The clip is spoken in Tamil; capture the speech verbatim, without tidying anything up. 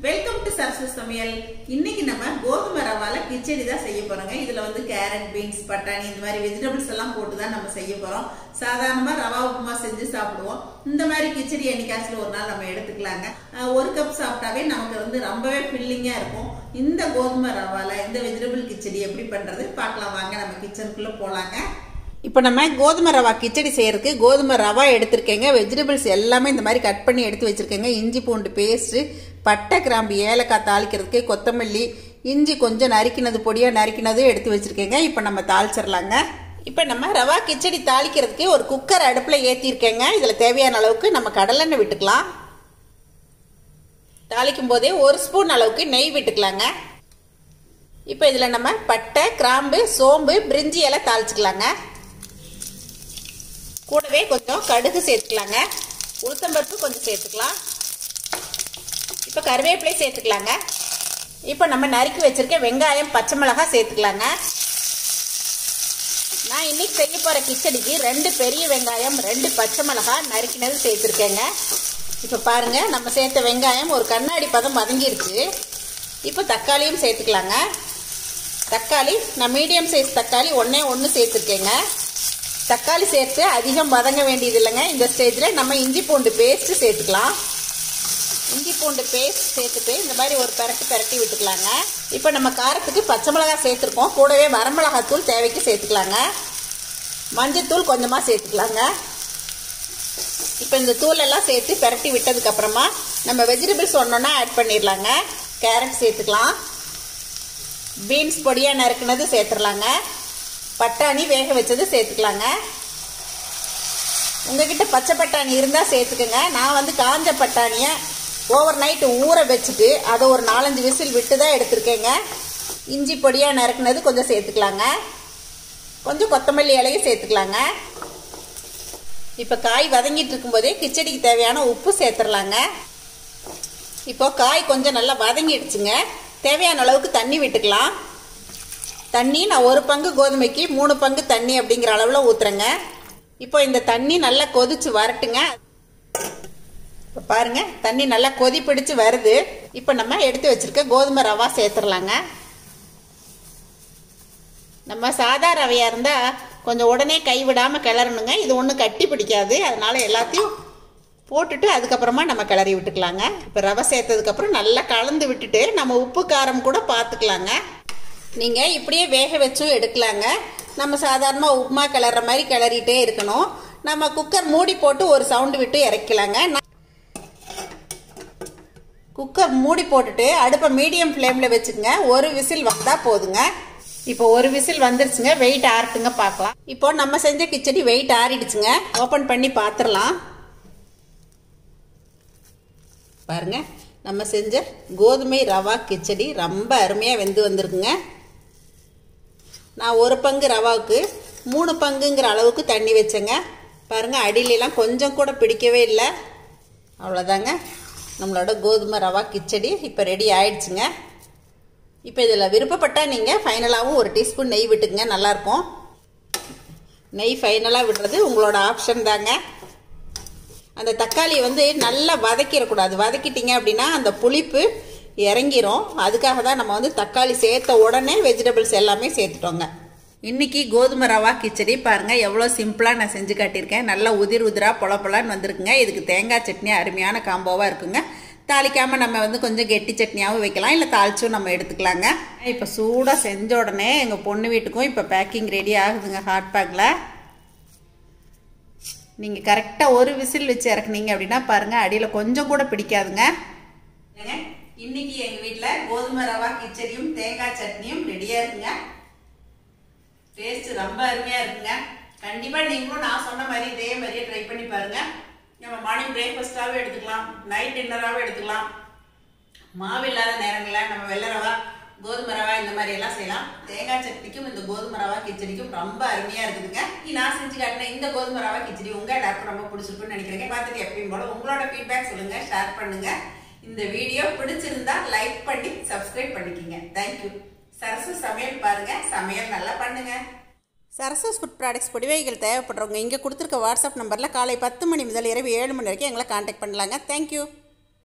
வெல்கம் டு சரசு சமையல். இன்னைக்கு நம்ம கோதுமை ரவால கிச்சடி தான் செய்ய போறோங்க. இதுல வந்து கேரட், பீன்ஸ், பட்டாணி இந்த மாதிரி வெஜிடபிள்ஸ் எல்லாம் போட்டு தான் நம்ம செய்ய போறோம். சாதாரணமா ரவா உப்புமா செஞ்சு சாப்பிடுவோம். இந்த மாதிரி கிச்சடி என்னைக்காச்சும் ஒரு நாள் நம்ம எடுத்துக்கலாங்க. ஒரு கப் சாப்பிட்டாவே நமக்கு வந்து ரொம்பவே ஃபில்லிங்கா இருக்கும். இந்த கோதுமை ரவால இந்த வெஜிடபிள் கிச்சடி எப்படி பண்றது பார்க்கலாம் வாங்க. நம்ம கிச்சனுக்குள்ள போலாங்க. இப்போ நம்ம கோதுமை ரவா கிச்சடி செய்யறதுக்கு கோதுமை ரவா எடுத்திருக்கேங்க. வெஜிடபிள்ஸ் எல்லாமே இந்த மாதிரி கட் பண்ணி எடுத்து வச்சிருக்கேங்க. இஞ்சி பூண்டு பேஸ்ட், பட்டை, கிராம்பு, ஏலக்காய் தாளிக்கிறதுக்கு, கொத்தமல்லி, இஞ்சி கொஞ்சம் நறுக்கினது பொடியாக நறுக்கினது எடுத்து வச்சிருக்கேங்க. இப்போ நம்ம தாளிச்சிடலாங்க. இப்போ நம்ம ரவா கிச்சடி தாளிக்கிறதுக்கு ஒரு குக்கர் அடுப்பில் ஏற்றிருக்கேங்க. இதில் தேவையான அளவுக்கு நம்ம கடலெண்ணெய் விட்டுக்கலாம். தாளிக்கும் போதே ஒரு ஸ்பூன் அளவுக்கு நெய் விட்டுக்கலாங்க. இப்போ இதில் நம்ம பட்டை, கிராம்பு, சோம்பு, பிரிஞ்சி எல்லாம் தாளிச்சுக்கலாங்க. கூடவே கொஞ்சம் கடுகு சேர்த்துக்கலாங்க. உளுத்தம்பருப்பு கொஞ்சம் சேர்த்துக்கலாம். இப்போ கருவேப்பிலை சேர்த்துக்கலாங்க. இப்போ நம்ம நறுக்கி வச்சிருக்க வெங்காயம், பச்சை மிளகாய் சேர்த்துக்கலாங்க. நான் இன்னைக்கு செய்ய போகிற கிச்சடிக்கு ரெண்டு பெரிய வெங்காயம், ரெண்டு பச்சை மிளகாய் நறுக்கினது சேர்த்துருக்கேங்க. இப்போ பாருங்க, நம்ம சேர்த்த வெங்காயம் ஒரு கண்ணாடி பதம் வதங்கிருச்சு. இப்போ தக்காளியும் சேர்த்துக்கலாங்க. தக்காளி நான் மீடியம் சைஸ் தக்காளி ஒன்றே ஒன்று சேர்த்துருக்கேங்க. தக்காளி சேர்த்து அதிகம் வதங்க வேண்டியது இல்லைங்க. இந்த ஸ்டேஜில் நம்ம இஞ்சி பூண்டு பேஸ்ட்டு சேர்த்துக்கலாம். இஞ்சி பூண்டு பேஸ்ட் சேர்த்துட்டு இந்த மாதிரி ஒரு பரட்டி பரட்டி விட்டுக்கலாங்க. இப்போ நம்ம காரத்துக்கு பச்சை மிளகாய் சேர்த்துருக்கோம். கூடவே வரமிளகாத்தூள் தேவைக்கு சேர்த்துக்கலாங்க. மஞ்சத்தூள் கொஞ்சமாக சேர்த்துக்கலாங்க. இப்போ இந்த தூள் எல்லாம் சேர்த்து பரட்டி விட்டதுக்கப்புறமா நம்ம வெஜிடபிள்ஸ் ஒன்றொன்னா ஆட் பண்ணிடலாங்க. கேரட் சேர்த்துக்கலாம். பீன்ஸ் பொடியாக நறுக்குனது சேர்த்துடலாங்க. பட்டாணி வேக வச்சது சேர்த்துக்கலாங்க. உங்ககிட்ட பச்சை பட்டாணி இருந்தால் சேர்த்துக்கோங்க. நான் வந்து காஞ்ச பட்டாணியை ஓவர் நைட்டு ஊற வச்சுட்டு அதை ஒரு நாலஞ்சு விசில் விட்டு தான் எடுத்துருக்கேங்க. இஞ்சி பொடியாக நறுக்குனது கொஞ்சம் சேர்த்துக்கலாங்க. கொஞ்சம் கொத்தமல்லி இலையும் சேர்த்துக்கலாங்க. இப்போ காய் வதங்கிட்டு இருக்கும்போதே கிச்சடிக்கு தேவையான உப்பு சேர்த்துடலாங்க. இப்போ காய் கொஞ்சம் நல்லா வதங்கிடுச்சுங்க. தேவையான அளவுக்கு தண்ணி விட்டுக்கலாம். தண்ணி நான் ஒரு பங்கு கோதுமைக்கு மூணு பங்கு தண்ணி அப்படிங்கிற அளவில் ஊற்றுறேங்க. இப்போ இந்த தண்ணி நல்லா கொதிச்சு வரட்டுங்க. இப்போ பாருங்க, தண்ணி நல்லா கொதி பிடிச்சு வருது. இப்போ நம்ம எடுத்து வச்சிருக்க கோதுமை ரவா சேர்த்துடலாங்க. நம்ம சாதா ரவையாக இருந்தால் கொஞ்சம் உடனே கைவிடாமல் கிளறணுங்க. இது ஒன்றும் கட்டி பிடிக்காது. அதனால எல்லாத்தையும் போட்டுட்டு அதுக்கப்புறமா நம்ம கிளறி விட்டுக்கலாங்க. இப்போ ரவை சேர்த்ததுக்கப்புறம் நல்லா கலந்து விட்டுட்டு நம்ம உப்பு காரம் கூட பார்த்துக்கலாங்க. நீங்கள் இப்படியே வேக வச்சும் எடுக்கலாங்க. நம்ம சாதாரணமாக உப்புமா கிளற மாதிரி கிளறிட்டே இருக்கணும். நம்ம குக்கர் மூடி போட்டு ஒரு சவுண்டு விட்டு இறக்கலாங்க. குக்கர் மூடி போட்டுட்டு அடுப்பை மீடியம் ஃப்ளேமில் வச்சுக்கோங்க. ஒரு விசில் வந்தால் போதுங்க. இப்போ ஒரு விசில் வந்துருச்சுங்க. வெயிட் ஆறட்டுங்க பார்க்கலாம். இப்போ நம்ம செஞ்ச கிச்சடி வெயிட் ஆறிடுச்சுங்க. ஓப்பன் பண்ணி பார்த்துடலாம். பாருங்க, நம்ம செஞ்ச கோதுமை ரவா கிச்சடி ரொம்ப அருமையாக வெந்து வந்திருக்குங்க. நான் ஒரு பங்கு ரவாவுக்கு மூணு பங்குங்கிற அளவுக்கு தண்ணி வச்சேங்க. பாருங்கள், அடியிலலாம் கொஞ்சம் கூட பிடிக்கவே இல்லை. அவ்வளோதாங்க, நம்மளோட கோதுமை ரவா கிச்சடி இப்போ ரெடி ஆயிடுச்சுங்க. இப்போ இதில் விருப்பப்பட்டால் நீங்கள் ஃபைனலாகவும் ஒரு டீஸ்பூன் நெய் விட்டுக்குங்க, நல்லாயிருக்கும். நெய் ஃபைனலாக விடுறது உங்களோட ஆப்ஷன் தாங்க. அந்த தக்காளியை வந்து நல்லா வதக்கிடக்கூடாது. வதக்கிட்டீங்க அப்படின்னா அந்த புளிப்பு இறங்கிரும். அதுக்காக தான் நம்ம வந்து தக்காளி சேர்த்த உடனே வெஜிடபிள்ஸ் எல்லாமே சேர்த்துட்டோங்க. இன்னைக்கு கோதுமை ரவா கிச்சடி பாருங்கள் எவ்வளோ சிம்பிளாக நான் செஞ்சு காட்டியிருக்கேன். நல்லா உதிர் உதிராக பொல பொலன்னு வந்திருக்குங்க. இதுக்கு தேங்காய் சட்னி அருமையான காம்போவாக இருக்குங்க. தாளிக்காமல் நம்ம வந்து கொஞ்சம் கெட்டி சட்னியாகவும் வைக்கலாம், இல்லை தாளிச்சும் நம்ம எடுத்துக்கலாங்க. இப்போ சூடாக செஞ்ச உடனே எங்கள் பொண்ணு வீட்டுக்கும் இப்போ பேக்கிங் ரெடி ஆகுதுங்க. ஹாட் பேக்கில் நீங்கள் கரெக்டாக ஒரு விசில் வச்சு இறக்குனீங்க அப்படின்னா பாருங்கள், அடியில் கொஞ்சம் கூட பிடிக்காதுங்க. இன்னைக்கு எங்கள் வீட்டில் கோதுமை ரவா கிச்சடியும் தேங்காய் சட்னியும் ரெடியாக இருக்குங்க. டேஸ்ட் ரொம்ப அருமையாக இருக்குங்க. கண்டிப்பாக நீங்களும் நான் சொன்ன மாதிரி இதே மாதிரியே ட்ரை பண்ணி பாருங்கள். நம்ம மார்னிங் பிரேக்ஃபாஸ்ட்டாகவே எடுத்துக்கலாம், நைட் டின்னராகவே எடுத்துக்கலாம். மாவு இல்லாத நேரங்களில் நம்ம வெள்ளை ரவா, கோதுமை ரவா இந்த மாதிரி எல்லாம் செய்யலாம். தேங்காய் சட்னிக்கும் இந்த கோதுமை ரவா கிச்சடிக்கும் ரொம்ப அருமையாக இருக்குதுங்க. நான் செஞ்சு காட்டின இந்த கோதுமை ரவா கிச்சடி உங்கள் எல்லாருக்கும் ரொம்ப பிடிச்சிருக்குன்னு நினைக்கிறேங்க. பார்த்துட்டு எப்பயும் போல உங்களோட ஃபீட்பேக் சொல்லுங்கள், ஷேர் பண்ணுங்கள். இந்த வீடியோ பிடிச்சிருந்தா லைக் பண்ணி சப்ஸ்கிரைப் பண்ணிக்கிங்க. தேங்க்யூ. சரசு சமையல் பாருங்க, சமையல் நல்லா பண்ணுங்க. சரசஸ் ஃபுட் ப்ராடக்ட்ஸ் பொடிவைகள் தேவைப்படுறவங்க இங்கே கொடுத்துருக்க வாட்ஸ்அப் நம்பரில் காலை பத்து மணி முதல் இரவு ஏழு மணி வரைக்கும் எங்களை காண்டாக்ட் பண்ணலாங்க. தேங்க்யூ.